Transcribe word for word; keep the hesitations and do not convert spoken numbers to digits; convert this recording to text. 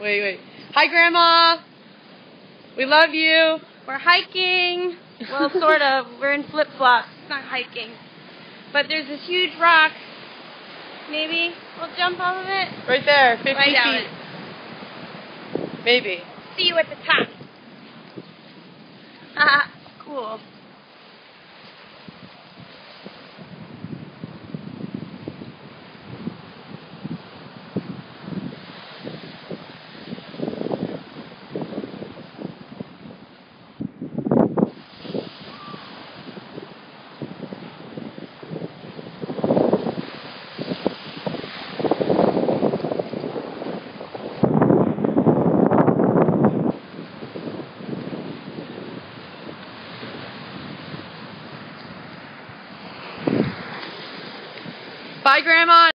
Wait, wait. Hi, Grandma. We love you. We're hiking. Well, sort of. We're in flip-flops. It's not hiking. But there's this huge rock. Maybe we'll jump off of it. Right there, fifty Right down feet. It. Maybe. See you at the top. Haha, cool. Bye, Grandma.